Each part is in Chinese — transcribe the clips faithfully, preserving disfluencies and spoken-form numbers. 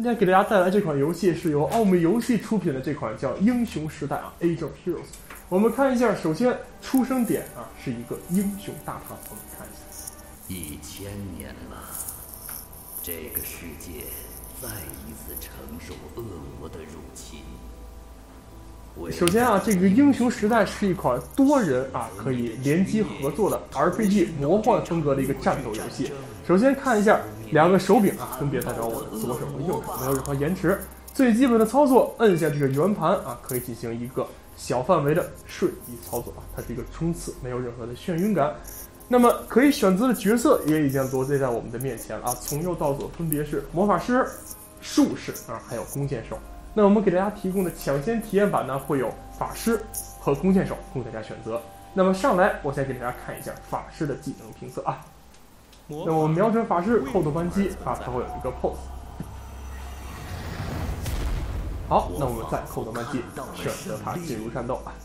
天给大家带来这款游戏是由奥美游戏出品的这款叫《英雄时代》啊 ，Age of Heroes。我们看一下，首先出生点啊是一个英雄大唐，我们看一下。 一千年了，这个世界再一次承受恶魔的入侵。 首先啊，这个《英雄时代》是一款多人啊可以联机合作的 R P G 魔幻风格的一个战斗游戏。首先看一下两个手柄啊，分别代表我的左手和右手，没有任何延迟。最基本的操作，摁下这个圆盘啊，可以进行一个小范围的瞬移操作啊，它是一个冲刺，没有任何的眩晕感。那么可以选择的角色也已经罗列在我们的面前了啊，从右到左分别是魔法师、术士啊，还有弓箭手。那我们给大家提供的抢先体验版呢，会有法师和弓箭手供大家选择。那么上来，我先给大家看一下法师的技能评测啊。那我瞄准法师扣动扳机啊，它会有一个 pose。好，那我们再扣动扳机，选择它进入战斗啊。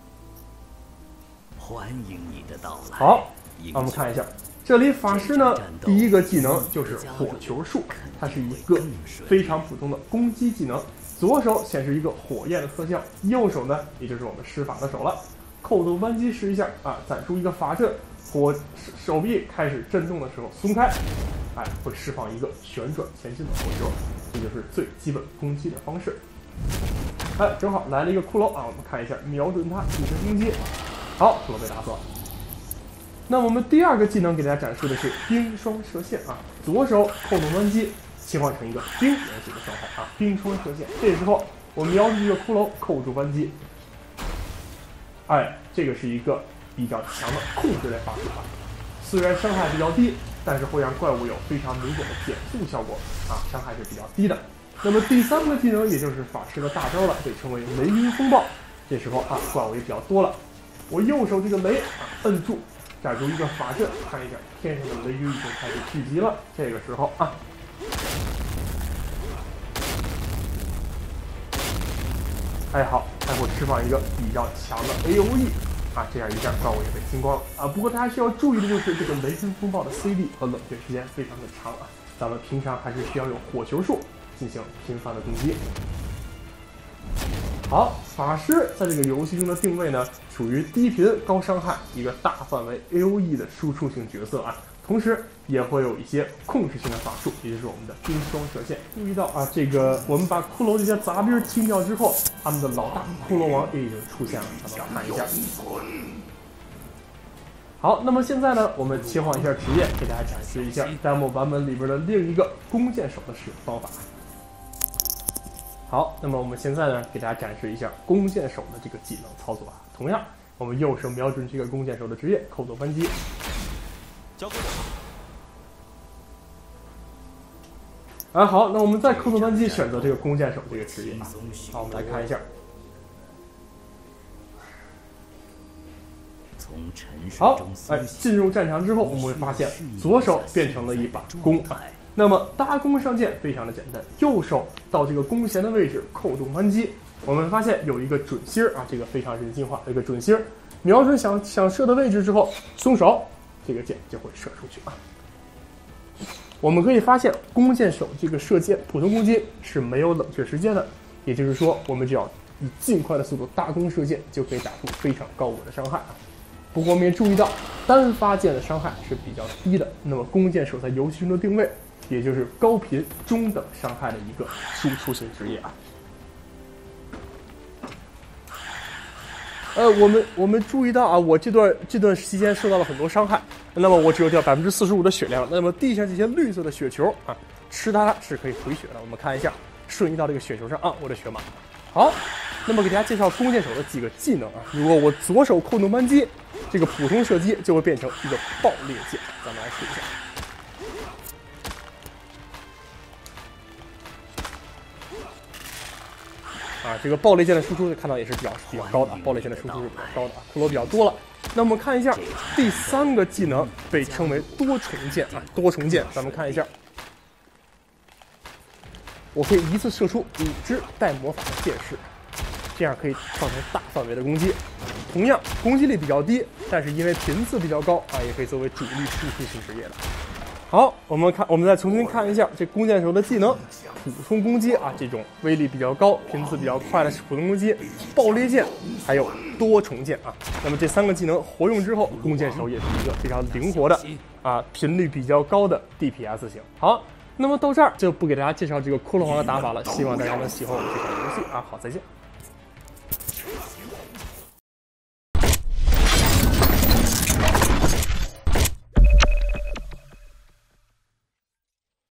欢迎你的到来。 好，那我们看一下，这里法师呢，第一个技能就是火球术，它是一个非常普通的攻击技能。左手显示一个火焰的特效，右手呢，也就是我们施法的手了。扣动扳机试一下啊，攒出一个法阵，火手臂开始震动的时候松开，哎，会释放一个旋转前进的火球，这就是最基本攻击的方式。哎，正好来了一个骷髅啊，我们看一下，瞄准它进行攻击。好，骷髅被打死了。那我们第二个技能给大家展示的是冰霜射线啊，左手扣动扳机。切换成一个冰元素的状态啊，冰霜射线。这时候我瞄准这个骷髅，扣住扳机。哎，这个是一个比较强的控制类法术啊。虽然伤害比较低，但是会让怪物有非常明显的减速效果啊，伤害是比较低的。那么第三个技能也就是法师的大招了，被称为雷云风暴。这时候啊，怪物也比较多了。我右手这个雷啊，摁住，展出一个法阵，看一下天上的雷云已经开始聚集了。这个时候啊。哎，好，它会释放一个比较强的 A O E 啊，这样一下怪物也被清光了啊。不过大家需要注意的就是这个雷神风暴的 C D 和冷却时间非常的长啊，咱们平常还是需要用火球术进行频繁的攻击。好，法师在这个游戏中的定位呢，属于低频高伤害一个大范围 A O E 的输出型角色啊。同时也会有一些控制性的法术，也就是我们的冰霜射线。注意到啊，这个我们把骷髅这些杂兵清掉之后，他们的老大骷髅王也已经出现了，咱们看一下。好，那么现在呢，我们切换一下职业，给大家展示一下 demo 版本里边的另一个弓箭手的使用方法。好，那么我们现在呢，给大家展示一下弓箭手的这个技能操作啊。同样，我们右手瞄准这个弓箭手的职业，扣动扳机。交给我。啊，好，那我们再扣动扳机，选择这个弓箭手这个职业啊。好，我们来看一下。好，哎，进入战场之后，我们会发现左手变成了一把弓啊。那么搭弓上箭非常的简单，右手到这个弓弦的位置扣动扳机，我们发现有一个准心啊，这个非常人性化的一个准心，瞄准想想射的位置之后松手。这个箭就会射出去啊！我们可以发现，弓箭手这个射箭普通攻击是没有冷却时间的，也就是说，我们只要以尽快的速度搭弓射箭，就可以打出非常高我的伤害啊。不过我们也注意到，单发箭的伤害是比较低的。那么弓箭手在游戏中的定位，也就是高频中等伤害的一个输出型职业啊。呃，我们我们注意到啊，我这段这段期间受到了很多伤害，那么我只有掉百分之四十五的血量，那么地上这些绿色的血球啊，吃它是可以回血的。我们看一下，瞬移到这个血球上啊，我的血码。好，那么给大家介绍弓箭手的几个技能啊。如果我左手扣动扳机，这个普通射击就会变成一个爆裂箭，咱们来试一下。啊，这个爆裂箭的输出看到也是比较比较高的，爆裂箭的输出是比较高的，骷髅比较多了。那我们看一下第三个技能，被称为多重箭啊，多重箭，咱们看一下，我可以一次射出五支带魔法的箭矢，这样可以造成大范围的攻击。同样攻击力比较低，但是因为频次比较高啊，也可以作为主力输出型职业的。 好，我们看，我们再重新看一下这弓箭手的技能：普通攻击啊，这种威力比较高、频次比较快的普通攻击；爆裂剑，还有多重剑啊。那么这三个技能活用之后，弓箭手也是一个非常灵活的啊，频率比较高的 D P S 型。好，那么到这儿就不给大家介绍这个骷髅皇的打法了，希望大家能喜欢我们这款游戏啊。好，再见。